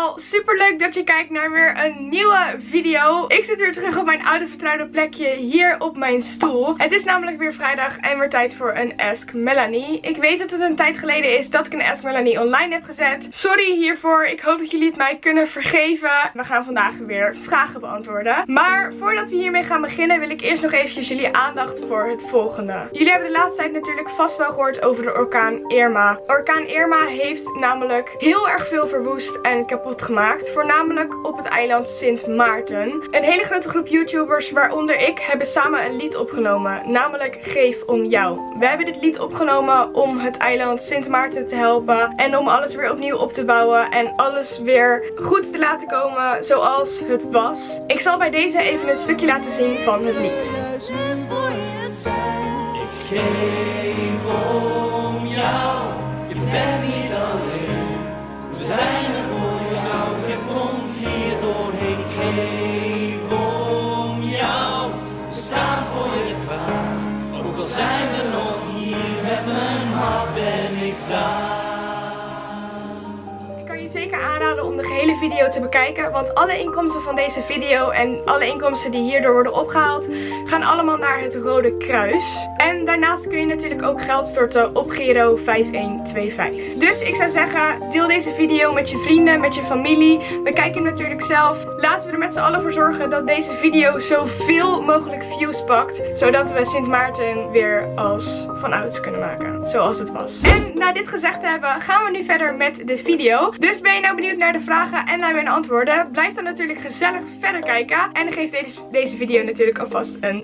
allemaal, super leuk dat je kijkt naar weer een nieuwe video. Ik zit weer terug op mijn oude vertrouwde plekje hier op mijn stoel. Het is namelijk weer vrijdag en weer tijd voor een Ask Melanie. Ik weet dat het een tijd geleden is dat ik een Ask Melanie online heb gezet. Sorry hiervoor, ik hoop dat jullie het mij kunnen vergeven. We gaan vandaag weer vragen beantwoorden. Maar voordat we hiermee gaan beginnen wil ik eerst nog eventjes jullie aandacht voor het volgende. Jullie hebben de laatste tijd natuurlijk vast wel gehoord over de orkaan Irma. Orkaan Irma heeft namelijk heel erg veel verwoest en kapot gemaakt. Voornamelijk op het eiland Sint Maarten. Een hele grote groep YouTubers, waaronder ik, hebben samen een lied opgenomen. Namelijk Geef om jou. We hebben dit lied opgenomen om het eiland Sint Maarten te helpen. En om alles weer opnieuw op te bouwen. En alles weer goed te laten komen zoals het was. Ik zal bij deze even een stukje laten zien van het lied. Ik geef om jou. Je bent niet alleen. We zijn er voor jou. Je komt hier doorheen. Ik geef om jou. We staan voor je klaar. Ook al zijn we nog hier. Met mijn hart ben ik daar. Zeker aanraden om de gehele video te bekijken, want alle inkomsten van deze video en alle inkomsten die hierdoor worden opgehaald gaan allemaal naar het Rode Kruis. En daarnaast kun je natuurlijk ook geld storten op Giro 5125. Dus ik zou zeggen, deel deze video met je vrienden, met je familie. Bekijk hem natuurlijk zelf. Laten we er met z'n allen voor zorgen dat deze video zoveel mogelijk views pakt, zodat we Sint Maarten weer als vanouds kunnen maken, zoals het was. En na dit gezegd te hebben, gaan we nu verder met de video. Dus ben je nou benieuwd naar de vragen en naar mijn antwoorden? Blijf dan natuurlijk gezellig verder kijken. En geef deze video natuurlijk alvast een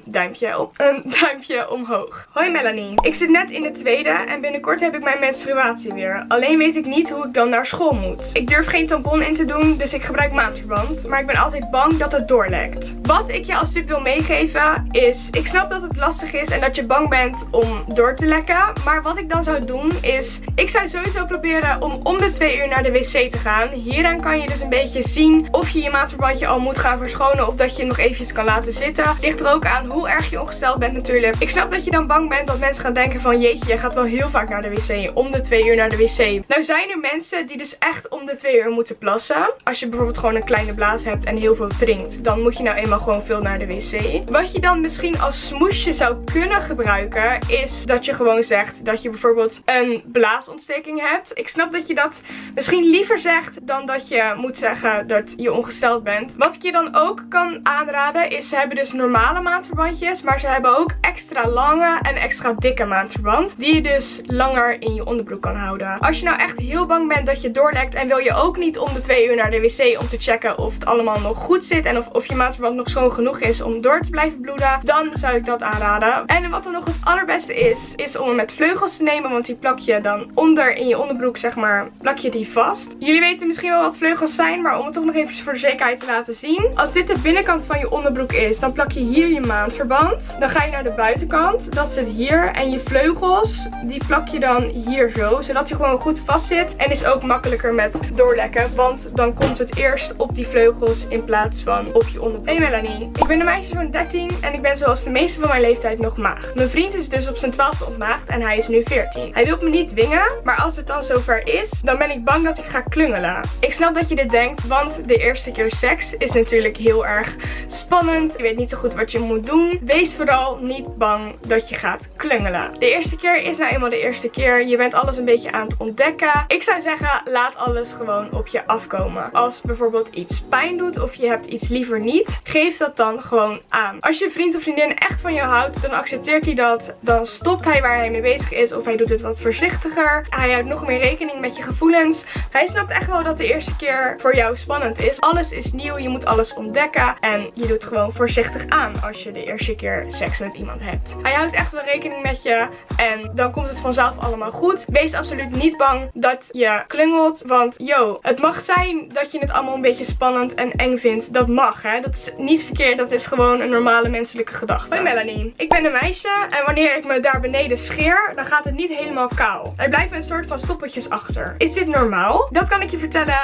duimpje omhoog. Hoi Melanie. Ik zit net in de tweede en binnenkort heb ik mijn menstruatie weer. Alleen weet ik niet hoe ik dan naar school moet. Ik durf geen tampon in te doen, dus ik gebruik maandverband. Maar ik ben altijd bang dat het doorlekt. Wat ik je als tip wil meegeven is, ik snap dat het lastig is en dat je bang bent om door te lekken. Maar wat ik dan zou doen is, ik zou sowieso proberen om de 2 uur naar de wc te gaan. Hieraan kan je dus een beetje zien of je je maandverbandje al moet gaan verschonen of dat je nog eventjes kan laten zitten. Ligt er ook aan hoe erg je ongesteld bent natuurlijk. Ik snap dat je dan bang bent dat mensen gaan denken van jeetje, jij gaat wel heel vaak naar de wc, om de 2 uur naar de wc. Nou zijn er mensen die dus echt om de 2 uur moeten plassen. Als je bijvoorbeeld gewoon een kleine blaas hebt en heel veel drinkt, dan moet je nou eenmaal gewoon veel naar de wc. Wat je dan misschien als smoesje zou kunnen gebruiken is dat je gewoon zegt dat je bijvoorbeeld een blaasontsteking hebt. Ik snap dat je dat misschien liever zegt dan dat je moet zeggen dat je ongesteld bent. Wat ik je dan ook kan aanraden is, ze hebben dus normale maandverbandjes, maar ze hebben ook extra lange en extra dikke maandverband, die je dus langer in je onderbroek kan houden. Als je nou echt heel bang bent dat je doorlekt en wil je ook niet om de 2 uur naar de wc om te checken of het allemaal nog goed zit en of je maandverband nog schoon genoeg is om door te blijven bloeden, dan zou ik dat aanraden. En wat dan nog het allerbeste is om hem met vleugels te nemen, want die plak je dan onder in je onderbroek, zeg maar, plak je die vast. Jullie weten misschien wel wat vleugels zijn, maar om het toch nog even voor de zekerheid te laten zien. Als dit de binnenkant van je onderbroek is, dan plak je hier je maandverband. Dan ga je naar de buitenkant, dat zit hier. En je vleugels, die plak je dan hier zo, zodat hij gewoon goed vast zit. En is ook makkelijker met doorlekken, want dan komt het eerst op die vleugels in plaats van op je onderbroek. Hey Melanie, ik ben een meisje van 13 en ik ben zoals de meeste van mijn leeftijd nog maagd. Mijn vriend is dus op zijn 12e ontmaagd en hij is nu 14. Hij wil me niet dwingen, maar als het dan zover is, dan ben ik bang dat ik ga klungelen. Ik snap dat je dit denkt, want de eerste keer seks is natuurlijk heel erg spannend. Je weet niet zo goed wat je moet doen. Wees vooral niet bang dat je gaat klungelen. De eerste keer is nou eenmaal de eerste keer. Je bent alles een beetje aan het ontdekken. Ik zou zeggen, laat alles gewoon op je afkomen. Als bijvoorbeeld iets pijn doet of je hebt iets liever niet, geef dat dan gewoon aan. Als je vriend of vriendin echt van je houdt, dan accepteert hij dat. Dan stopt hij waar hij mee bezig is of hij doet het wat voorzichtiger. Hij houdt nog meer rekening met je gevoelens. Hij snapt echt wel dat de eerste keer voor jou spannend is. Alles is nieuw, je moet alles ontdekken en je doet gewoon voorzichtig aan als je de eerste keer seks met iemand hebt. Hij houdt echt wel rekening met je en dan komt het vanzelf allemaal goed. Wees absoluut niet bang dat je klungelt, want het mag zijn dat je het allemaal een beetje spannend en eng vindt. Dat mag, hè. Dat is niet verkeerd, dat is gewoon een normale menselijke gedachte. Hoi Melanie, ik ben een meisje en wanneer ik me daar beneden scheer, dan gaat het niet helemaal kaal. Er blijven een soort van stoppeltjes achter. Is dit normaal? Dat kan ik je vertellen, het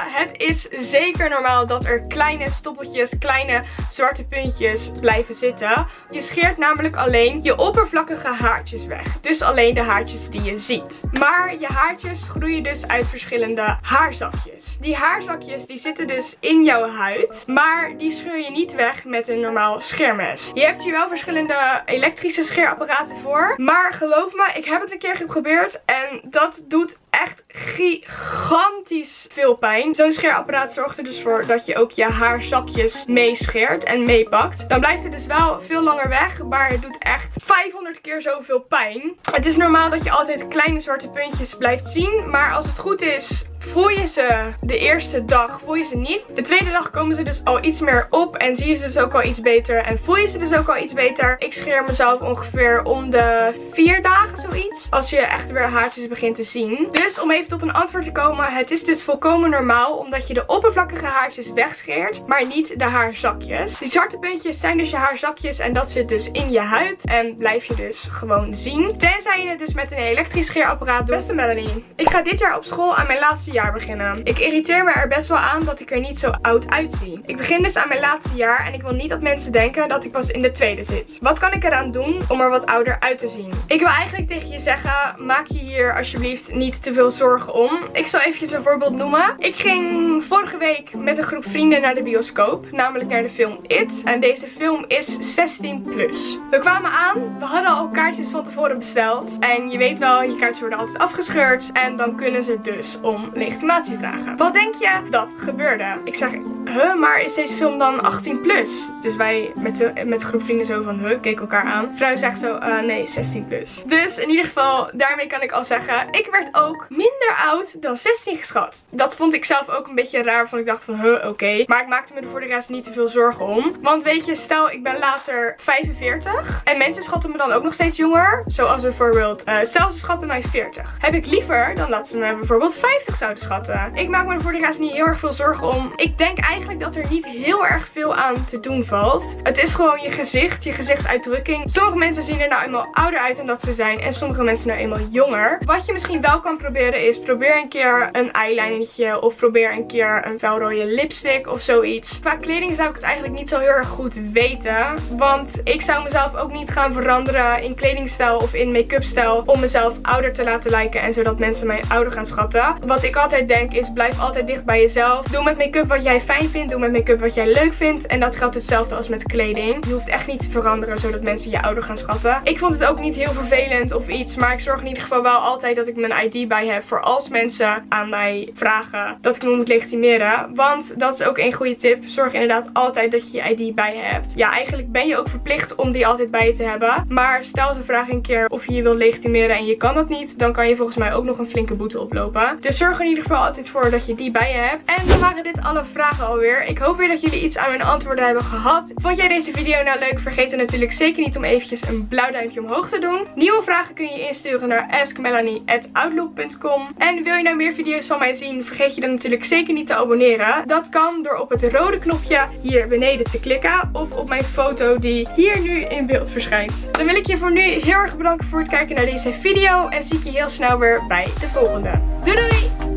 is zeker normaal dat er kleine stoppeltjes, kleine zwarte puntjes blijven zitten. Je scheert namelijk alleen je oppervlakkige haartjes weg. Dus alleen de haartjes die je ziet. Maar je haartjes groeien dus uit verschillende haarzakjes. Die haarzakjes die zitten dus in jouw huid. Maar die scheur je niet weg met een normaal scheermes. Je hebt hier wel verschillende elektrische scheerapparaten voor. Maar geloof me, ik heb het een keer geprobeerd. En dat doet echt gigantisch veel pijn. Zo'n scheerapparaat zorgt er dus voor dat je ook je haarzakjes meescheert en meepakt. Dan blijft het dus wel veel langer weg, maar het doet echt 500 keer zoveel pijn. Het is normaal dat je altijd kleine zwarte puntjes blijft zien, maar als het goed is, voel je ze de eerste dag, voel je ze niet. De tweede dag komen ze dus al iets meer op en zie je ze dus ook al iets beter en voel je ze dus ook al iets beter. Ik scheer mezelf ongeveer om de 4 dagen zoiets, als je echt weer haartjes begint te zien. Dus om even tot een antwoord te komen, het is dus volkomen normaal omdat je de oppervlakkige haartjes wegscheert, maar niet de haarzakjes. Die zwarte puntjes zijn dus je haarzakjes en dat zit dus in je huid en blijf je dus gewoon zien. Tenzij je het dus met een elektrisch scheerapparaat doet. Beste Melanie, ik ga dit jaar op school aan mijn laatste jaar beginnen. Ik irriteer me er best wel aan dat ik er niet zo oud uitzie. Ik begin dus aan mijn laatste jaar en ik wil niet dat mensen denken dat ik pas in de tweede zit. Wat kan ik eraan doen om er wat ouder uit te zien? Ik wil eigenlijk tegen je zeggen, maak je hier alsjeblieft niet te veel zorgen om. Ik zal eventjes een voorbeeld noemen. Ik ging vorige week met een groep vrienden naar de bioscoop, namelijk naar de film It. En deze film is 16 plus. We kwamen aan, we hadden al kaartjes van tevoren besteld. En je weet wel, je kaartjes worden altijd afgescheurd en dan kunnen ze dus om legitimatie vragen. Wat denk je dat gebeurde? Ik zeg, maar is deze film dan 18 plus? Dus wij met groep vrienden zo van, keken elkaar aan. Vrouw zegt zo, nee, 16 plus. Dus in ieder geval, daarmee kan ik al zeggen, ik werd ook minder oud dan 16 geschat. Dat vond ik zelf ook een beetje raar, want ik dacht van, oké. Maar ik maakte me er voor de rest niet te veel zorgen om. Want weet je, stel ik ben later 45 en mensen schatten me dan ook nog steeds jonger. Zoals bijvoorbeeld, stel ze schatten mij 40. Heb ik liever dan dat ze me bijvoorbeeld 50 zouden schatten. Ik maak me er voor de rest niet heel erg veel zorgen om. Ik denk eigenlijk dat er niet heel erg veel aan te doen valt. Het is gewoon je gezichtsuitdrukking. Sommige mensen zien er nou eenmaal ouder uit dan dat ze zijn. En sommige mensen nou eenmaal jonger. Wat je misschien wel kan proberen is, probeer een keer een eyelinertje. Of probeer een keer een felrode lipstick of zoiets. Qua kleding zou ik het eigenlijk niet zo heel erg goed weten. Want ik zou mezelf ook niet gaan veranderen in kledingstijl of in make-up stijl. Om mezelf ouder te laten lijken. En zodat mensen mij ouder gaan schatten. Wat ik altijd denk is, blijf altijd dicht bij jezelf. Doe met make-up wat jij fijn vindt. Doe met make-up wat jij leuk vindt. En dat geldt hetzelfde als met kleding. Je hoeft echt niet te veranderen zodat mensen je ouder gaan schatten. Ik vond het ook niet heel vervelend of iets. Maar ik zorg in ieder geval wel altijd dat ik mijn ID bij heb. Voor als mensen aan mij vragen dat ik me moet legitimeren. Want dat is ook een goede tip. Zorg inderdaad altijd dat je je ID bij je hebt. Ja, eigenlijk ben je ook verplicht om die altijd bij je te hebben. Maar stel ze vragen een keer of je je wil legitimeren en je kan dat niet. Dan kan je volgens mij ook nog een flinke boete oplopen. Dus zorg er in ieder geval altijd voor dat je die bij je hebt. En dan waren dit alle vragen alweer. Ik hoop weer dat jullie iets aan mijn antwoorden hebben gehad. Vond jij deze video nou leuk? Vergeet dan natuurlijk zeker niet om eventjes een blauw duimpje omhoog te doen. Nieuwe vragen kun je insturen naar askmelanie@outlook.com. En wil je nou meer video's van mij zien? Vergeet je dan natuurlijk zeker niet te abonneren. Dat kan door op het rode knopje hier beneden te klikken. Of op mijn foto die hier nu in beeld verschijnt. Dan wil ik je voor nu heel erg bedanken voor het kijken naar deze video. En zie ik je heel snel weer bij de volgende. Doei doei!